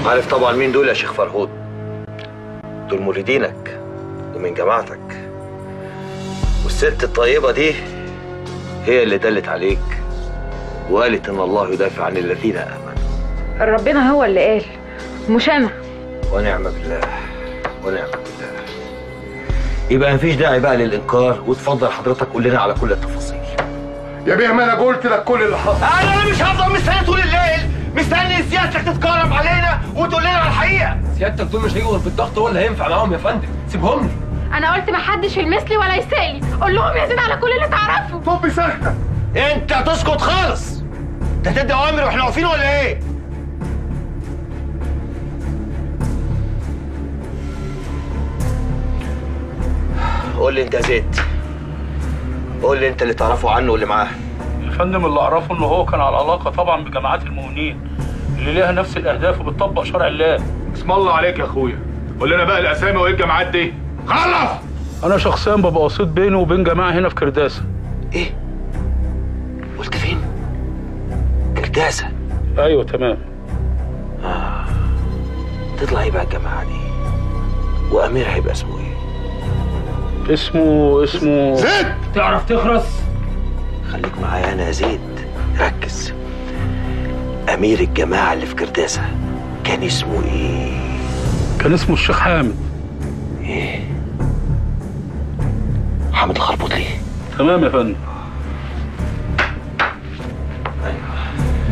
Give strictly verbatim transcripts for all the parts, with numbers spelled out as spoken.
عارف طبعا مين دول يا شيخ فرهود؟ دول مريدينك ومن جماعتك، والست الطيبة دي هي اللي دلت عليك وقالت ان الله يدافع عن الذين امنوا. ربنا هو اللي قال مش انا. ونعم بالله ونعم بالله. يبقى مفيش داعي بقى للانكار، وتفضل حضرتك قول لنا على كل التفاصيل. يا بيه ما انا قلت لك كل اللي حصل. انا مش هفضل مستني طول الليل، مستني سيادتك تتكرم علينا وتقول لنا على الحقيقه. سيادتك دول مش هيجوا غير بالضغط، هو اللي هينفع معاهم يا فندم، سيبهم لي. انا قلت محدش يلمسلي ولا يسألي، قول لهم يا زين على كل اللي تعرفه. طب ساكته. انت تسكت خالص. انت هتدي اوامر واحنا واقفين ولا ايه؟ قول لي انت يا زيد، قول لي انت اللي تعرفه عنه واللي معاه. يا فندم اللي اعرفه ان هو كان على علاقه طبعا بجماعات المؤمنين اللي ليها نفس الاهداف وبتطبق شرع الله. اسم الله عليك يا اخويا، قول لنا بقى الاسامي وايه الجماعات دي. خلص. انا شخصيا ببقى وسيط بينه وبين جماعه هنا في كرداسه. ايه؟ قلت فين؟ كرداسه؟ ايوه تمام. اه تطلع ايه بقى الجماعه دي؟ وامير هيبقى اسمه ايه؟ اسمه اسمه زيد. تعرف تخرس؟ خليك معايا انا يا زيد، ركز. امير الجماعه اللي في كرداسه كان اسمه ايه؟ كان اسمه الشيخ حامد. ايه؟ حامد الخربوطي؟ تمام يا فندم. ايوه.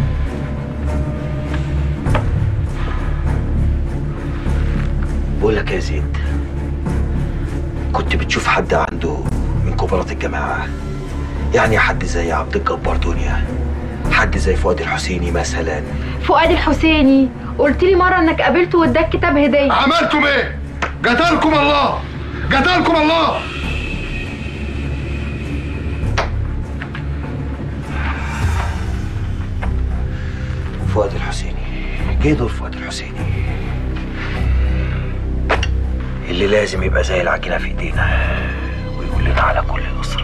بقول لك يا زيد، كنت بتشوف حد عنده من كبارات الجماعه؟ يعني حد زي عبد الجبار دنيا، حد زي فؤاد الحسيني مثلا؟ فؤاد الحسيني قلت لي مره انك قابلته واداك كتاب هديه. عملتم ايه؟ قتلكم الله، قتلكم الله. فؤاد الحسيني، جه دور فؤاد الحسيني اللي لازم يبقى زي العجينه في ايدينا ويقول لنا على كل الاسرار.